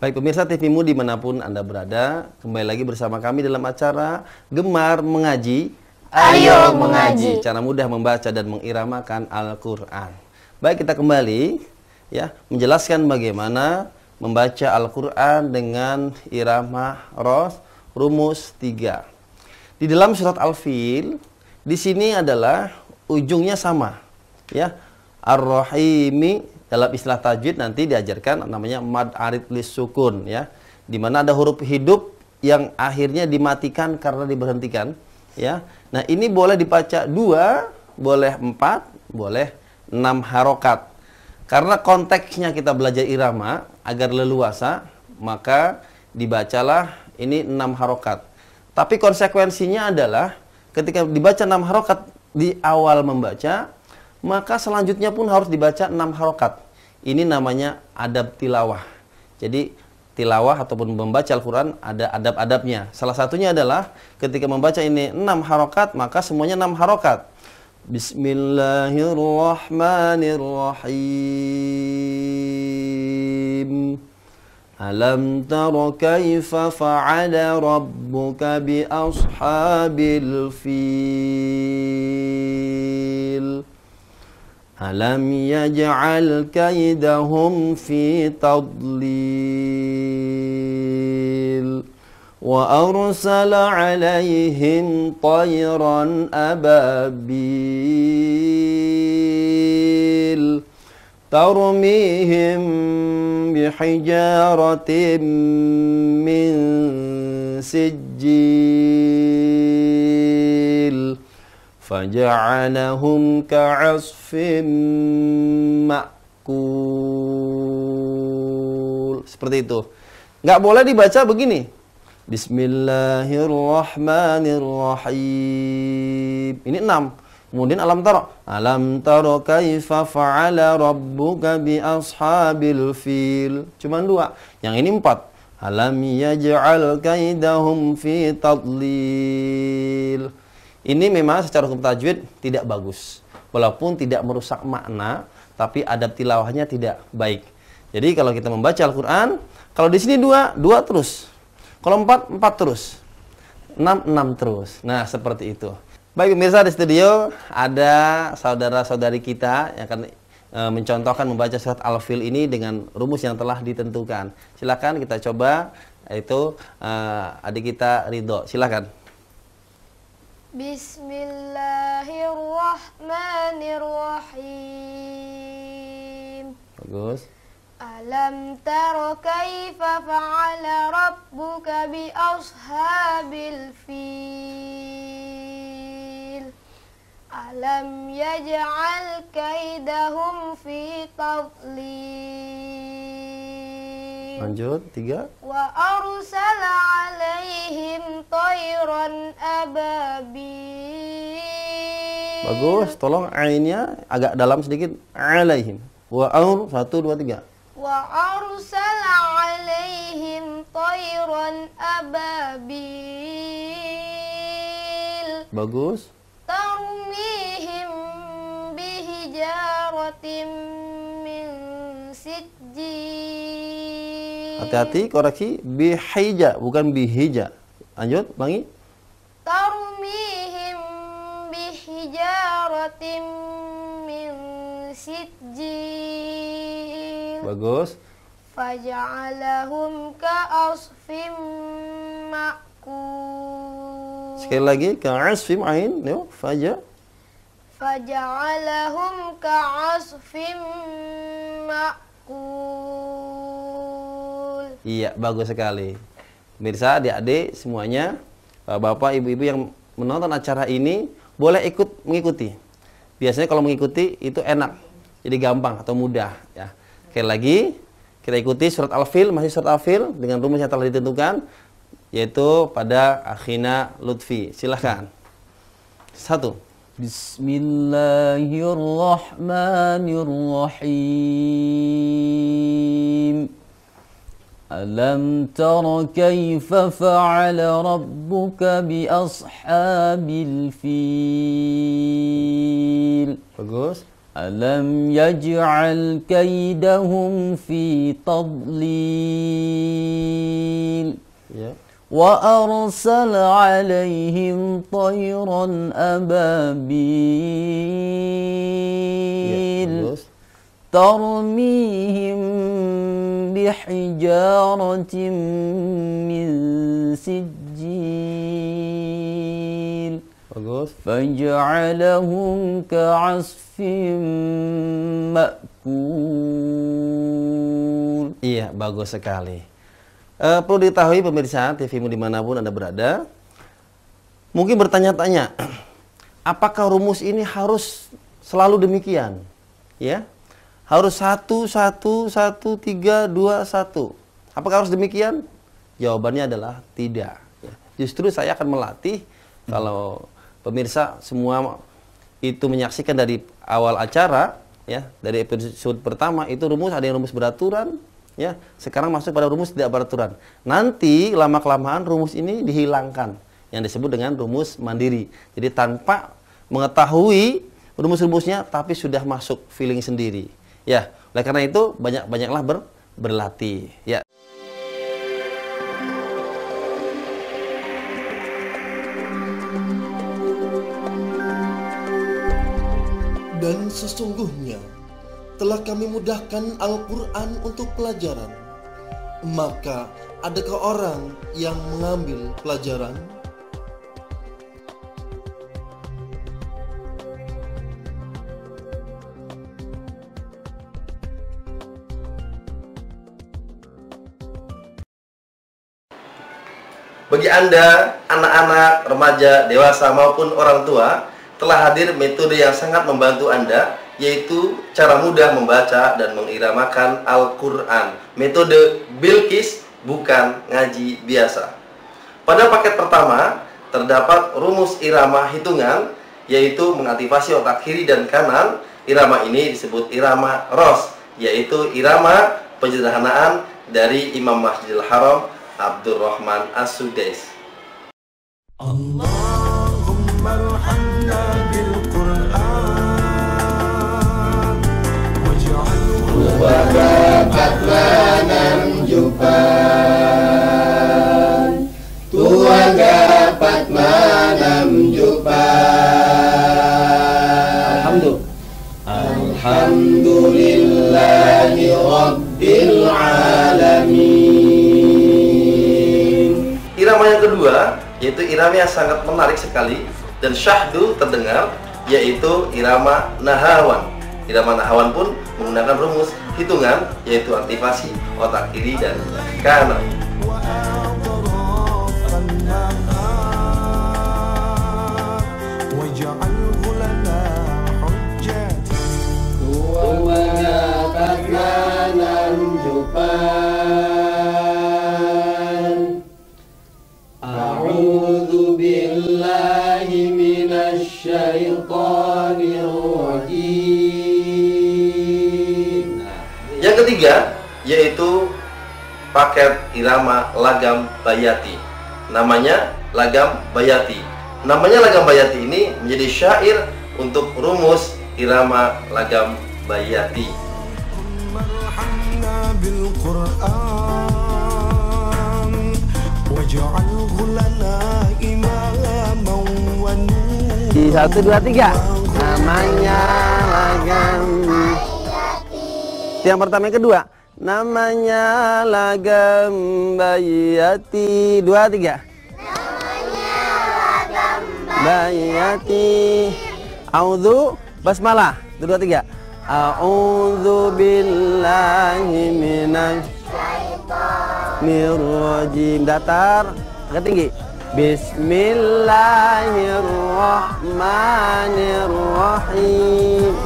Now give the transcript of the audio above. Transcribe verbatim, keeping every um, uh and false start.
Baik pemirsa T V-mu dimanapun Anda berada, kembali lagi bersama kami dalam acara Gemar Mengaji. Ayo mengaji. Cara mudah membaca dan mengiramakan Al-Quran. Baik, kita kembali ya menjelaskan bagaimana membaca Al-Quran dengan irama ros rumus tiga. Di dalam surat Al-Fil, di sini adalah ujungnya sama, ya. Ar-Rahimi dalam istilah tajwid nanti diajarkan namanya mad arid lis sukun, ya. Di mana ada huruf hidup yang akhirnya dimatikan karena diberhentikan, ya. Nah, ini boleh dibaca dua, boleh empat, boleh enam harokat. Karena konteksnya kita belajar irama agar leluasa, maka dibacalah ini enam harokat. Tapi konsekuensinya adalah ketika dibaca enam harokat di awal membaca, maka selanjutnya pun harus dibaca enam harokat. Ini namanya adab tilawah. Jadi tilawah ataupun membaca Al-Quran ada adab-adabnya. Salah satunya adalah ketika membaca ini enam harokat, maka semuanya enam harokat. Bismillahirrahmanirrahim. Alam tara kaifa fa'ala rabbuka bi ashabil fil. Alam yaj'al kaidahum fi tadlil. Wa arsala 'alaihim tayran ababil. Tarmihim bihijaratin min sijil. Faja'alahum ka'asfim ma'kul. Seperti itu. Nggak boleh dibaca begini. Bismillahirrahmanirrahim. Ini enam. Kemudian alam taro. Alam taro kaifa fa'ala rabbuka bi ashabil fil. Cuman dua. Yang ini empat. Alam yaj'al kaidahum fi tadlil. Ini memang secara hukum tajwid tidak bagus. Walaupun tidak merusak makna, tapi adab tilawahnya tidak baik. Jadi kalau kita membaca Al-Quran, kalau di sini dua, dua terus. Kalau empat, empat terus. Enam, enam terus. Nah, seperti itu. Baik pemirsa, di studio ada saudara-saudari kita yang akan e, mencontohkan membaca surat Al-Fil ini dengan rumus yang telah ditentukan. Silakan kita coba, yaitu e, adik kita Ridho. Silakan. Bismillahirrahmanirrahim. Bagus. Alam tara kaifa fa'ala rabbuka bi ashabil fil. Alam yaj'al kaidahum fi tadlil. Lanjut, tiga. Wa arsala 'alaihim tayran ababil. Bagus, tolong ainnya agak dalam sedikit. Alaihim. Wa aur, satu, dua, tiga. Wa arsala 'alaihim tayran ababil. Bagus. Tarmihim bihijaratin min sijil. Hati-hati, koreksi. Bihija, bukan bihija. Lanjut, Bangi. Tarmihim bihijaratin min sijil. Bagus. Faja'alahum ka'asfim ma'kul. Sekali lagi, ka'asfim ain. Yuk, faja. Faja'alahum ka'asfim ma'kul. Iya, bagus sekali. Pemirsa, adik-adik semuanya, bapak, ibu-ibu yang menonton acara ini boleh ikut mengikuti. Biasanya kalau mengikuti itu enak, jadi gampang atau mudah. Ya. Sekali lagi, kita ikuti surat Al-Fil, masih surat Al-Fil dengan rumus yang telah ditentukan, yaitu pada akhina Lutfi. Silahkan. Satu. Bismillahirrahmanirrahim. Alam tara kaifa fa'ala rabbuka bi ashabil fil. Bagus. ألم يجعل كيدهم في تضليل Ya. وأرسل عليهم طيرا أبابيل Ya, bagus. ترميهم بحجارة من سجيل Bagus. فجعلهم كعصف مأكول. Iya, bagus sekali. Eh, perlu diketahui pemirsa T V-mu dimanapun Anda berada, mungkin bertanya-tanya, apakah rumus ini harus selalu demikian? Ya, harus satu, satu, satu, tiga, dua, satu. Apakah harus demikian? Jawabannya adalah tidak. Ya. Justru saya akan melatih, kalau pemirsa semua itu menyaksikan dari awal acara, ya, dari episode pertama itu rumus, ada yang rumus beraturan, ya, sekarang masuk pada rumus tidak beraturan. Nanti lama-kelamaan rumus ini dihilangkan, yang disebut dengan rumus mandiri. Jadi tanpa mengetahui rumus-rumusnya, tapi sudah masuk feeling sendiri. Ya, oleh karena itu banyak-banyaklah ber, berlatih. Ya. Dan sesungguhnya telah kami mudahkan Al-Quran untuk pelajaran. Maka adakah orang yang mengambil pelajaran? Bagi Anda, anak-anak, remaja, dewasa maupun orang tua, telah hadir metode yang sangat membantu Anda, yaitu cara mudah membaca dan mengiramakan Al-Quran. Metode Bilqis, bukan ngaji biasa. Pada paket pertama, terdapat rumus irama hitungan, yaitu mengaktifasi otak kiri dan kanan. Irama ini disebut irama ros, yaitu irama penyederhanaan dari Imam Masjidil Haram, Abdurrahman As-Sudais. Allahumma arhamna bil Qur'an waj'alhu Wadapat manam jupan Tua dapat manam jupan Alhamdulillah Alhamdulillahi Rabbil Alamin. Irama yang kedua, yaitu irama yang sangat menarik sekali dan syahdu terdengar, yaitu irama nahawan. Irama nahawan pun menggunakan rumus hitungan, yaitu aktivasi otak kiri dan kanan. wa atrafan nahar waj'alhu lana hujjatan. Wadapat manam jupan A'udzu billahi minasy syaithanir rajim. Yang ketiga, yaitu paket irama lagam bayati. Namanya lagam bayati. Namanya lagam bayati ini menjadi syair untuk rumus irama lagam bayati. Marhamna bil Qur'an waj'alhu lana imaman wa nuran. Di satu dua tiga. Namanya lagam. Yang pertama, yang kedua. Namanya lagam bayati. Dua tiga. Namanya lagam bayati. A'udzu basmalah. Dua tiga. A'udzu billahi minasy syaitonir rajim. Datar, agak tinggi. Bismillahirrahmanirrahim.